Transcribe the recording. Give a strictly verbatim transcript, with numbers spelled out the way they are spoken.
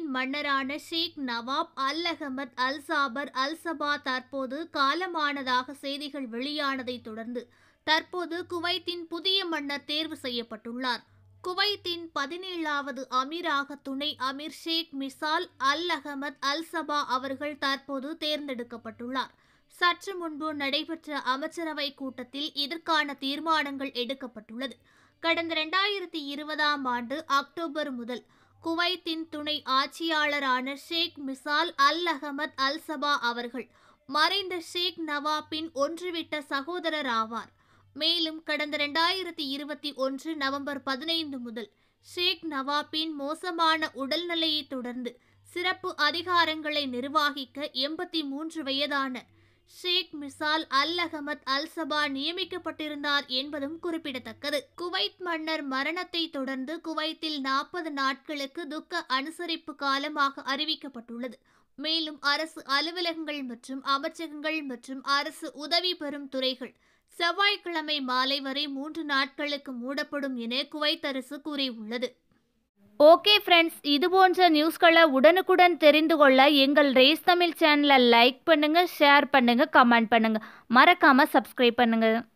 மன்னரான ஷேக் நவாப் அல் அகமது அல் சாபர் அல் சபா தற்போது காலமானதாக செய்திகள் வெளியானதை தொடர்ந்து தற்போது குவைத்தின் புதிய மன்னர் தேர்வு செய்யப்பட்டுள்ளார். குவைத்தின் பதினேழாவது அமீராக துணை அமீர் ஷேக் மிசால் அல் அகமது அல் சபா அவர்கள் தற்போது தேர்ந்தெடுக்கப்பட்டுள்ளார். சற்று முன்பு நடைபெற்ற அமைச்சரவை கூட்டத்தில் இதற்கான தீர்மானங்கள் எடுக்கப்பட்டுள்ளது. கடந்த இரண்டாயிரத்தி இருபதாம் ஆண்டு அக்டோபர் முதல் குவைத்தின் துணை ஆட்சியாளரான ஷேக் மிசால் அல் அகமது அல் சபா அவர்கள் மறைந்த ஷேக் நவாப்பின் ஒன்றுவிட்ட சகோதரர் ஆவார். மேலும் கடந்த இரண்டாயிரத்தி இருபத்தி ஒன்று நவம்பர் பதினைந்து முதல் ஷேக் நவாப்பின் மோசமான உடல்நிலையை தொடர்ந்து சிறப்பு அதிகாரங்களை நிர்வகிக்க எண்பத்தி மூன்று வயதான ஷேக் மிசால் அல் அகமது அல் சபா நியமிக்கப்பட்டிருந்தார் என்பதும் குறிப்பிடத்தக்கது. குவைத் மன்னர் மரணத்தை தொடர்ந்து குவைத்தில் நாற்பது நாட்களுக்கு துக்க அனுசரிப்பு காலமாக அறிவிக்கப்பட்டுள்ளது. மேலும் அரசு அலுவலகங்கள் மற்றும் அமைச்சகங்கள் மற்றும் அரசு உதவி பெறும் துறைகள் செவ்வாய்க்கிழமை மாலை வரை மூன்று நாட்களுக்கு மூடப்படும் என குவைத் அரசு கூறியுள்ளது. ஓகே ஃப்ரெண்ட்ஸ், இது போன்ற நியூஸ்களை உடனுக்குடன் தெரிந்து கொள்ள எங்கள் ரேஸ் தமிழ் சேனலை லைக் பண்ணுங்க, ஷேர் பண்ணுங்க, கமெண்ட் பண்ணுங்க, மறக்காம சப்ஸ்கிரைப் பண்ணுங்க.